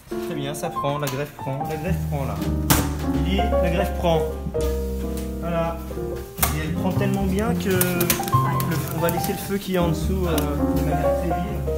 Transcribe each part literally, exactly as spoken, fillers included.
Très bien, ça prend, la greffe prend, la greffe prend là. Lily, la greffe prend. Voilà. Et elle prend tellement bien que le, on va laisser le feu qui est en dessous euh, de manière très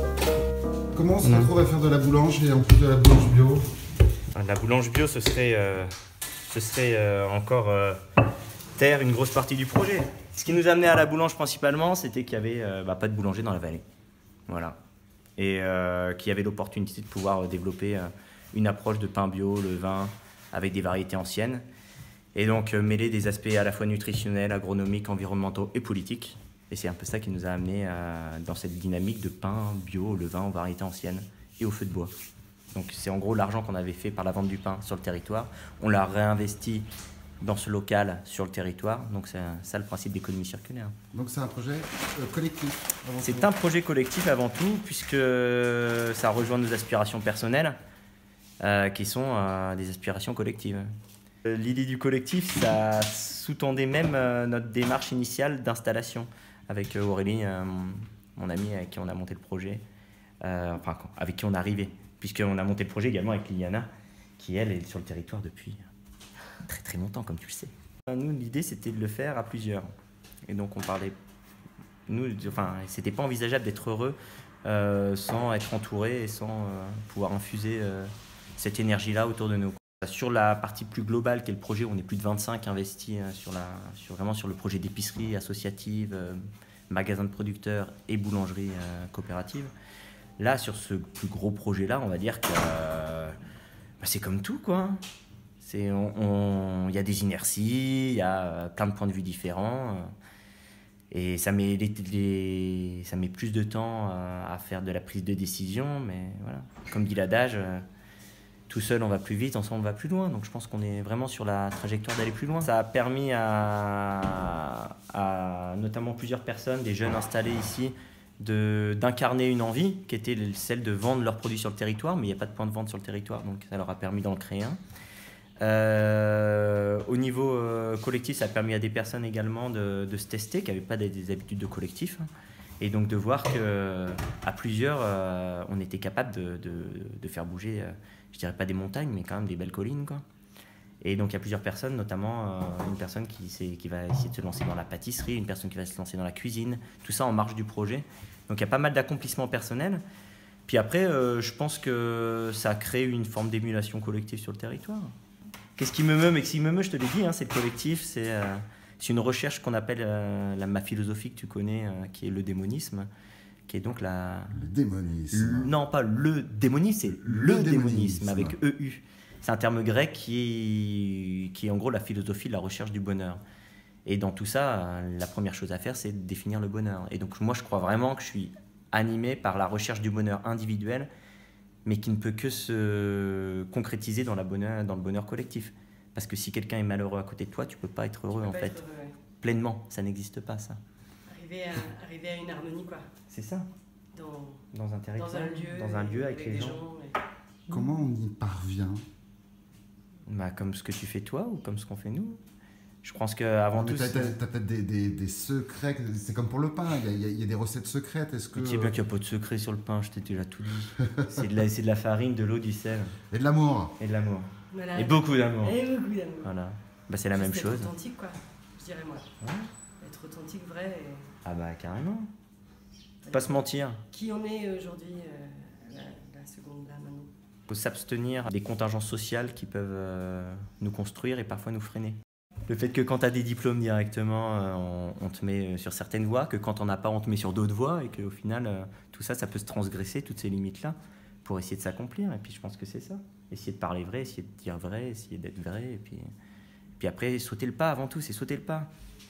vive. Comment on se retrouve à faire de la boulange et en plus de la boulange bio? La boulange bio, ce serait, euh, ce serait euh, encore euh, taire une grosse partie du projet. Ce qui nous amenait à la boulange principalement, c'était qu'il n'y avait euh, bah, pas de boulanger dans la vallée. Voilà. Et euh, qu'il y avait l'opportunité de pouvoir développer euh, une approche de pain bio, le vin, avec des variétés anciennes. Et donc euh, mêler des aspects à la fois nutritionnels, agronomiques, environnementaux et politiques. Et c'est un peu ça qui nous a amenés à, dans cette dynamique de pain bio, le vin aux variétés anciennes et au feu de bois. Donc c'est en gros l'argent qu'on avait fait par la vente du pain sur le territoire. On l'a réinvesti dans ce local sur le territoire. Donc c'est ça le principe d'économie circulaire. Donc c'est un projet euh, collectif avant tout. C'est un projet collectif avant tout, puisque ça rejoint nos aspirations personnelles, euh, qui sont euh, des aspirations collectives. L'idée du collectif, ça sous-tendait même euh, notre démarche initiale d'installation avec euh, Aurélie, euh, mon, mon ami avec qui on a monté le projet, euh, enfin avec qui on est arrivé, puisqu'on a monté le projet également avec Liliana, qui elle est sur le territoire depuis très très longtemps, comme tu le sais. Nous, l'idée c'était de le faire à plusieurs, et donc on parlait, nous, enfin, c'était pas envisageable d'être heureux euh, sans être entouré et sans euh, pouvoir infuser euh, cette énergie-là autour de nous. Sur la partie plus globale qu'est le projet, on est plus de vingt-cinq investis sur la, sur, vraiment sur le projet d'épicerie associative, euh, magasin de producteurs et boulangerie euh, coopérative. Là, sur ce plus gros projet-là, on va dire que euh, bah, c'est comme tout, quoi. Il on, on, y a des inerties, il y a plein de points de vue différents. Euh, et ça met, les, les, ça met plus de temps euh, à faire de la prise de décision, mais voilà. Comme dit l'adage, euh, tout seul on va plus vite, ensemble on va plus loin. Donc je pense qu'on est vraiment sur la trajectoire d'aller plus loin. Ça a permis à, à notamment plusieurs personnes, des jeunes installés ici, de, d'incarner une envie qui était celle de vendre leurs produits sur le territoire, mais il n'y a pas de point de vente sur le territoire, donc ça leur a permis d'en créer un. Euh, au niveau euh, collectif, ça a permis à des personnes également de, de se tester, qui n'avaient pas des, des habitudes de collectif, hein, et donc de voir qu'à plusieurs, euh, on était capable de, de, de faire bouger, euh, je dirais pas des montagnes, mais quand même des belles collines, quoi. Et donc il y a plusieurs personnes, notamment euh, une personne qui, qui va essayer de se lancer dans la pâtisserie, une personne qui va se lancer dans la cuisine, tout ça en marge du projet. Donc il y a pas mal d'accomplissements personnels. Puis après, euh, je pense que ça a créé une forme d'émulation collective sur le territoire. Qu'est-ce qui me meut? Mais ce qui me meut, je te l'ai dit, hein, c'est le collectif, c'est euh, une recherche qu'on appelle euh, la ma philosophie que tu connais, euh, qui est le démonisme, qui est donc la... Le démonisme. Le, non, pas le démonisme, c'est le, le démonisme, démonisme, avec E U. C'est un terme grec qui est, qui est en gros la philosophie de la recherche du bonheur. Et dans tout ça, la première chose à faire, c'est de définir le bonheur. Et donc moi, je crois vraiment que je suis animé par la recherche du bonheur individuel, mais qui ne peut que se concrétiser dans, la bonheur, dans le bonheur collectif. Parce que si quelqu'un est malheureux à côté de toi, tu ne peux pas être heureux, en fait. Être heureux, ouais. Pleinement, ça n'existe pas, ça. Arriver à, arriver à une harmonie, quoi. C'est ça. Dans, dans un territoire, dans un lieu, dans un lieu avec, avec les gens. gens et... Comment on y parvient? Bah, comme ce que tu fais toi ou comme ce qu'on fait nous. Je pense qu'avant tout... Tu as peut-être des, des, des secrets, c'est comme pour le pain, il y, y a des recettes secrètes. Est-ce que... Tu sais bien qu'il n'y a pas de secret sur le pain, je t'ai déjà tout dit. C'est de, de la farine, de l'eau, du sel. Et de l'amour. Et de l'amour. Voilà. Et beaucoup d'amour. Et beaucoup d'amour. Voilà. Bah, c'est la même chose. Être authentique, quoi, je dirais moi. Ouais. Être authentique, vrai. Et... Ah bah carrément. Faut pas se mentir. Qui on est aujourd'hui, euh, la, la seconde là, maintenant. Faut s'abstenir des contingences sociales qui peuvent euh, nous construire et parfois nous freiner. Le fait que quand tu as des diplômes directement, euh, on, on te met sur certaines voies, que quand on n'a pas, on te met sur d'autres voies, et qu'au final, euh, tout ça, ça peut se transgresser, toutes ces limites-là, pour essayer de s'accomplir. Et puis je pense que c'est ça. Essayer de parler vrai, essayer de dire vrai, essayer d'être vrai, et puis, puis après, sauter le pas avant tout, c'est sauter le pas.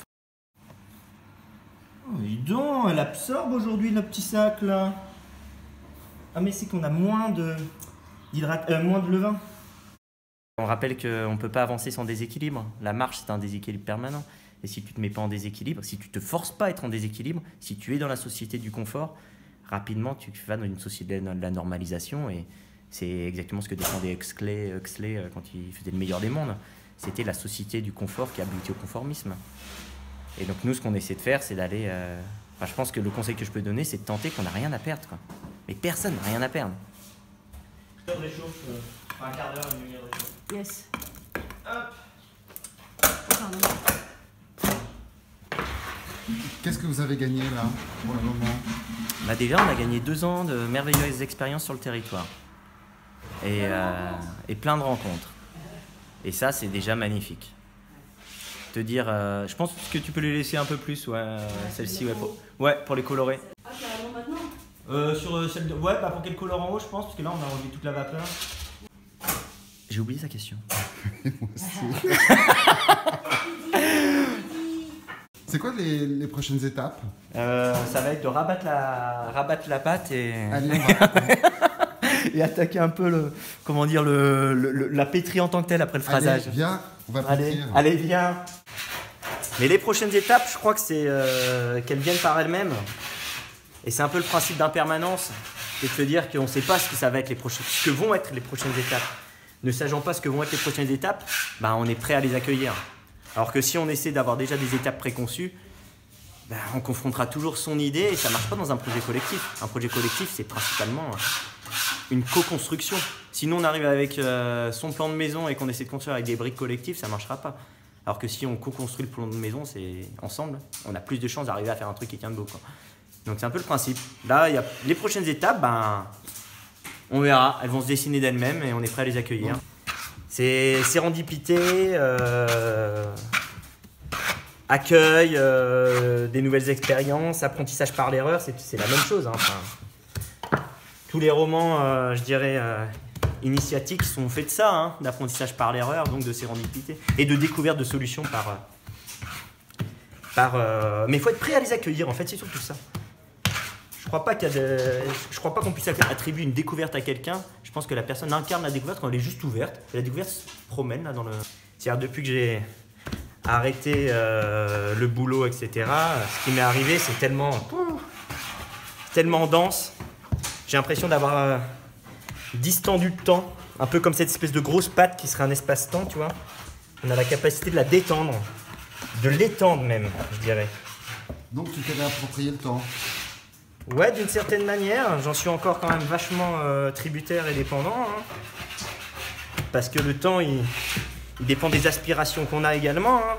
Oh, dis donc, elle absorbe aujourd'hui le petit sac, là. Ah mais c'est qu'on a moins de, euh, moins de levain. On rappelle qu'on ne peut pas avancer sans déséquilibre. La marche, c'est un déséquilibre permanent. Et si tu ne te mets pas en déséquilibre, si tu ne te forces pas à être en déséquilibre, si tu es dans la société du confort, rapidement, tu vas dans une société de la normalisation. Et c'est exactement ce que défendait Huxley, Huxley quand il faisait le meilleur des mondes. C'était la société du confort qui aboutit au conformisme. Et donc nous, ce qu'on essaie de faire, c'est d'aller... Euh... Enfin, je pense que le conseil que je peux donner, c'est de tenter qu'on n'a rien à perdre, quoi. Mais personne n'a rien à perdre. de réchauffe, euh, un quart d'heure, une demi-heure de réchauffe. Yes. Hop. Pardon. Qu'est-ce que vous avez gagné là, pour le moment? Bah déjà, on a gagné deux ans de merveilleuses expériences sur le territoire. Et, euh, et plein de rencontres. Et ça, c'est déjà magnifique. Te dire, euh, je pense que tu peux les laisser un peu plus, ouais, euh, celle-ci, ouais, pour, ouais, pour les colorer. Ah, carrément maintenant? Euh, sur euh, celle de, ouais, bah pour qu'elle colore en haut, je pense, parce que là, on a enlevé toute la vapeur. J'ai oublié sa question. Moi aussi. C'est quoi les, les prochaines étapes? Euh, ça va être de rabattre la, rabattre la pâte et, Allez, on va. et attaquer un peu le, comment dire, le, le- le- la pétrie en tant que telle après le phrasage. Allez, viens, on va Allez, pétrir. allez, viens. Mais les prochaines étapes, je crois que c'est euh, qu'elles viennent par elles-mêmes. Et c'est un peu le principe d'impermanence, c'est de se dire qu'on ne sait pas ce que ça va être les prochaines, ce que vont être les prochaines étapes. Ne sachant pas ce que vont être les prochaines étapes, bah, on est prêt à les accueillir. Alors que si on essaie d'avoir déjà des étapes préconçues, bah, on confrontera toujours son idée et ça ne marche pas dans un projet collectif. Un projet collectif, c'est principalement une co-construction. Sinon, on arrive avec euh, son plan de maison et qu'on essaie de construire avec des briques collectives, ça ne marchera pas. Alors que si on co-construit le plan de maison, c'est ensemble, on a plus de chances d'arriver à faire un truc qui tient debout, quoi. Donc c'est un peu le principe. Là, il y a les prochaines étapes, ben, on verra. Elles vont se dessiner d'elles-mêmes et on est prêt à les accueillir. C'est sérendipité, euh, accueil, euh, des nouvelles expériences, apprentissage par l'erreur, c'est c'est la même chose, hein. Enfin, tous les romans, euh, je dirais, euh, initiatiques sont faits de ça, hein, d'apprentissage par l'erreur, donc de sérendipité et de découverte de solutions par... Euh, par euh, mais il faut être prêt à les accueillir, en fait, c'est surtout ça. Je crois pas qu'il y a de... je crois pas qu'on puisse attribuer une découverte à quelqu'un. Je pense que la personne incarne la découverte quand elle est juste ouverte. Et la découverte se promène là dans le... C'est-à-dire depuis que j'ai arrêté euh, le boulot, et cetera, ce qui m'est arrivé, c'est tellement... tellement dense. J'ai l'impression d'avoir euh, distendu le temps. Un peu comme cette espèce de grosse patte qui serait un espace-temps, tu vois. On a la capacité de la détendre. De l'étendre même, je dirais. Donc tu t'es réapproprié le temps. Ouais, d'une certaine manière, j'en suis encore quand même vachement euh, tributaire et dépendant. Hein. Parce que le temps, il, il dépend des aspirations qu'on a également. Hein.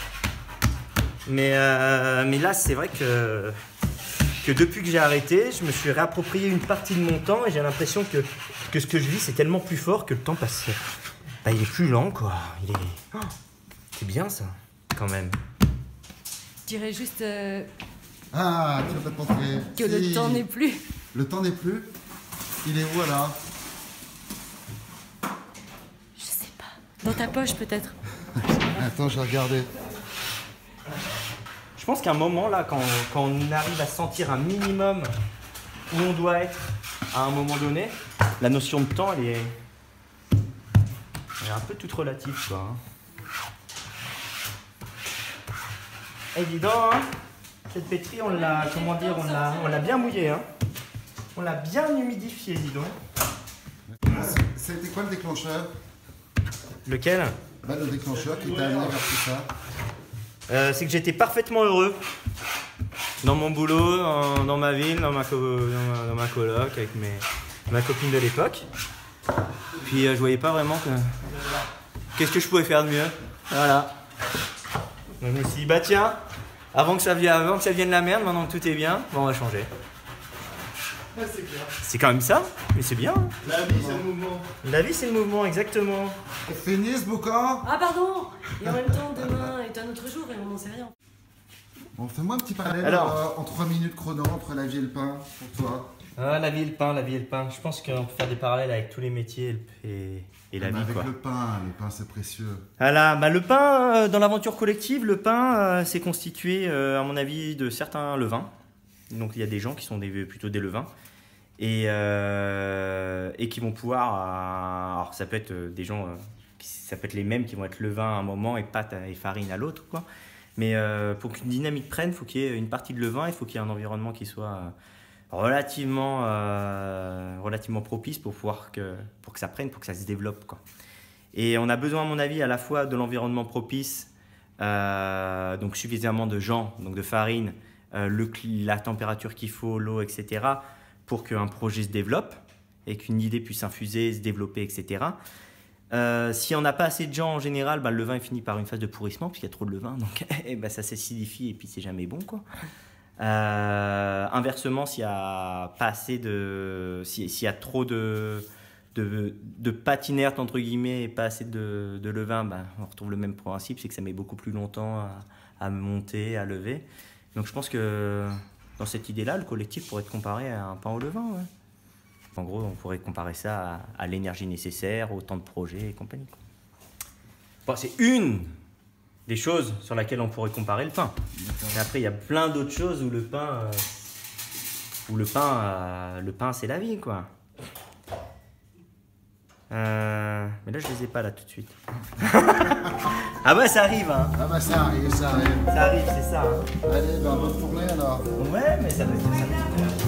Mais, euh, mais là, c'est vrai que, que depuis que j'ai arrêté, je me suis réapproprié une partie de mon temps et j'ai l'impression que, que ce que je vis, c'est tellement plus fort que le temps passe. Bah, il est plus lent, quoi. Il est... Oh, c'est bien, ça, quand même. Je dirais juste euh, Ah, tu vas te montrer. que Si. le temps n'est plus. Le temps n'est plus. Il est où alors? Je sais pas. Dans ta poche peut-être. Attends, je vais regarder. Je pense qu'à un moment, là, quand, quand on arrive à sentir un minimum où on doit être à un moment donné, la notion de temps, elle est, elle est un peu toute relative, quoi. Hein. Eh, dis donc, hein, cette pétrie, on l'a, comment dire, on l'a, on l'a bien mouillée, hein. On l'a bien humidifiée, dis donc. C'était quoi le déclencheur? Lequel? Bah, le déclencheur qui t'a amené vers tout ça. Euh, c'est que j'étais parfaitement heureux dans mon boulot, dans, dans ma ville, dans ma, co- dans ma, dans ma coloc, avec mes, ma copine de l'époque. Puis euh, je voyais pas vraiment que... Qu'est-ce que je pouvais faire de mieux? Voilà. Donc je me suis dit, bah tiens, avant que ça vienne, avant que ça vienne la merde, maintenant que tout est bien, bon, on va changer. C'est quand même ça, mais c'est bien. Hein. La vie, c'est le mouvement. La vie, c'est le mouvement, exactement. Fini ce boucan? Ah pardon. Et en même temps, demain est un autre jour et on n'en sait rien. Bon, fais-moi un petit parallèle Alors. euh, en trois minutes chrono entre la vie et le pain pour toi. Ah, la vie et le pain, la vie et le pain. Je pense qu'on peut faire des parallèles avec tous les métiers et, et la Mais vie, avec quoi. le pain, le pain c'est précieux. Voilà, bah, le pain, euh, dans l'aventure collective, le pain, euh, c'est constitué, euh, à mon avis, de certains levains. Donc il y a des gens qui sont des, plutôt des levains. Et, euh, et qui vont pouvoir... euh, alors ça peut être euh, des gens... euh, qui- ça peut être les mêmes qui vont être levain à un moment et pâte et farine à l'autre, quoi. Mais euh, pour qu'une dynamique prenne, il faut qu'il y ait une partie de levain, il faut qu'il y ait un environnement qui soit euh, relativement, euh, relativement propice pour, pouvoir que, pour que ça prenne, pour que ça se développe, quoi. Et on a besoin, à mon avis, à la fois de l'environnement propice, euh, donc suffisamment de gens, donc de farine, euh, le, cli- la température qu'il faut, l'eau, et cetera, pour qu'un projet se développe. et qu'une idée puisse infuser, se développer, et cetera. Euh, si on n'a pas assez de gens en général, bah, le levain finit par une phase de pourrissement puisqu'il y a trop de levain, donc eh ben, ça s'acidifie et puis c'est jamais bon, quoi. Euh, inversement, s'il y a pas assez de, s'il y a trop de de, de pâte inerte entre guillemets et pas assez de, de levain, bah, on retrouve le même principe, c'est que ça met beaucoup plus longtemps à, à monter, à lever. Donc je pense que dans cette idée-là, le collectif pourrait être comparé à un pain au levain. Ouais. En gros, on pourrait comparer ça à, à l'énergie nécessaire, au temps de projet et compagnie. Bon, c'est une des choses sur laquelle on pourrait comparer le pain. Mais après, il y a plein d'autres choses où le pain, euh, où le pain, euh, le pain, c'est la vie, quoi. Euh, mais là, je les ai pas là tout de suite. Ah bah, ça arrive, hein. Ah bah ça arrive, ça arrive. Ça arrive, c'est ça. Hein. Allez, bah bonne journée alors. Ouais, mais ça veut dire ça.